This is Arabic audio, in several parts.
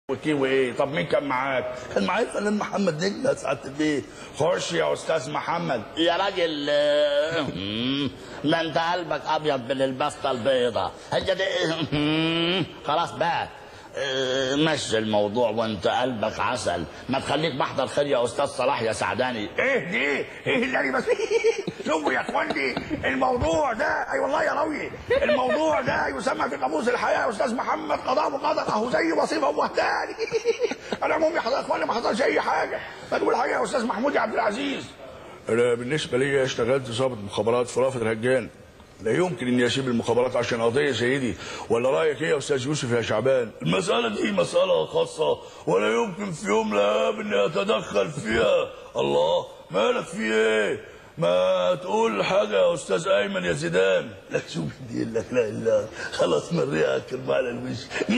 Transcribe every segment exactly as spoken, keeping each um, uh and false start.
وكيوي ايه؟ طب مين كان معاك؟ كان معايا الفنان محمد نجم يا سعاده البيت. خش يا استاذ محمد. يا راجل ما انت قلبك ابيض من البسطه البيضاء. هي دي خلاص بقى مشي الموضوع وانت قلبك عسل. ما تخليك محضر خير يا استاذ صلاح يا سعداني. ايه دي؟ ايه اللي بس شوفوا يا اخواني الموضوع ده اي أيوة والله يا راوي الموضوع ده يسمى في قاموس الحياه يا استاذ محمد قضاء وقدر اهو زي وصيفه ووهداني. انا المهم يا اخواني ما حصلش اي حاجه. ما تقول حاجه يا استاذ محمود يا عبد العزيز. انا بالنسبه لي اشتغلت ضابط مخابرات في رافد الهجان. لا يمكن اني اسيب المخابرات عشان قضيه زي دي. ولا رايك ايه يا استاذ يوسف يا شعبان؟ المساله دي مساله خاصه ولا يمكن في يوم لا اني اتدخل فيها. الله مالك في ايه؟ ما تقول حاجه يا استاذ ايمن يا زيدان. لا شوف دي لك لا الا خلاص مريها كرم على الوش.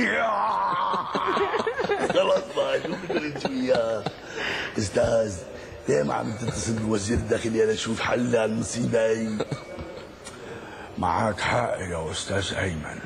خلاص بقى شوف انت وياه استاذ. ليه ما عم تتصل بوزير الداخليه انا اشوف حل على المصيبه هي؟ معاك حق يا استاذ ايمن.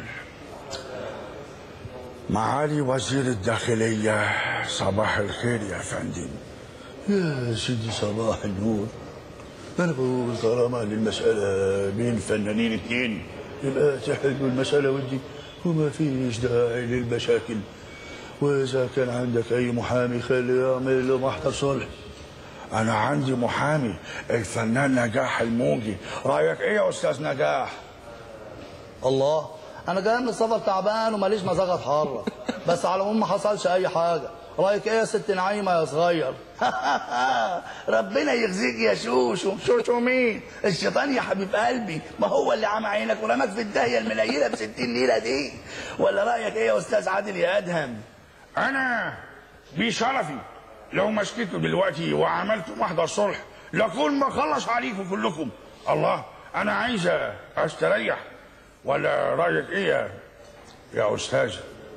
معالي وزير الداخليه صباح الخير يا فندم. يا سيدي صباح النور. انا بقول طالما المساله بين فنانين اتنين يبقى تحلوا المساله ودي وما فيش داعي للمشاكل. واذا كان عندك اي محامي خليه يعمل له محضر صلح. انا عندي محامي الفنان نجاح الموجي. رايك ايه يا استاذ نجاح؟ الله انا جاي من السفر تعبان وماليش مزاج اتحرك. بس على العموم ما حصلش اي حاجه. رايك ايه يا ست نعيمه يا صغير؟ ربنا يخزيك يا شوشو. شوشو مين؟ الشيطان يا حبيب قلبي. ما هو اللي عمى عينك ورماك في الداهيه المنيله ب ستين ليله دي. ولا رايك ايه يا استاذ عادل يا ادهم؟ انا بشرفي لو مسكته دلوقتي وعملت محضر صلح لكون بخلص عليكم كلكم. الله انا عايز استريح. ولا رايك ايه يا يا استاذ؟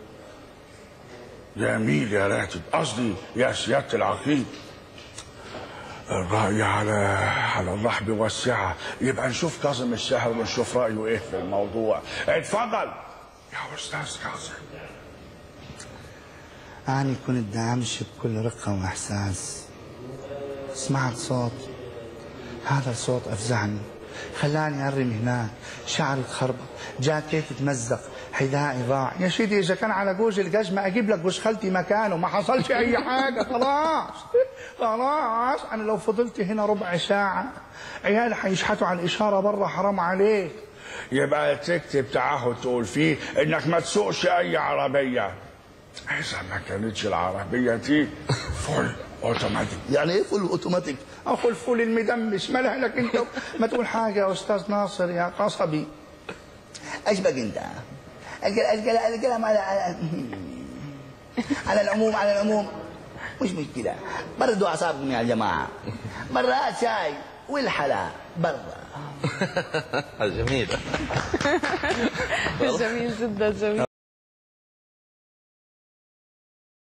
جميل يا راتب قصدي يا سياده العقيد. الرأي على على الرحب والسعة. يبقى نشوف كاظم الساهر ونشوف رأيه ايه في الموضوع. اتفضل يا استاذ كاظم. أعني كنت امشي بكل رقة وإحساس. سمعت صوت. هذا الصوت أفزعني. خلاني أرمي هناك. شعري تخربط. جاكيتي تمزق. حذائي ضاع. يا سيدي إذا كان على جوز الجزمة أجيب لك جوز خالتي مكانه. ما حصلش أي حاجة. خلاص خلاص. أنا لو فضلت هنا ربع ساعة عيالي هيشحتوا على الإشارة بره. حرام عليك. يبقى تكتب تعهد تقول فيه إنك ما تسوقش أي عربية. إذا ما كانتش العربية دي فول أوتوماتيك. يعني إيه فول أوتوماتيك؟ أخو الفول المدمس. مالها لك أنت؟ ما تقول حاجة يا أستاذ ناصر يا قصبي. أشبك أنت. الكلام على على العموم على العموم مش مشكلة. بردوا أعصابكم يا جماعة. برا شاي والحلا برا. جميل. جميل جدا جميل.